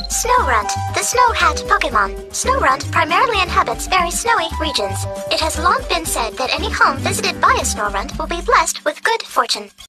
Snorunt, the Snow Hat Pokemon. Snorunt primarily inhabits very snowy regions. It has long been said that any home visited by a Snorunt will be blessed with good fortune.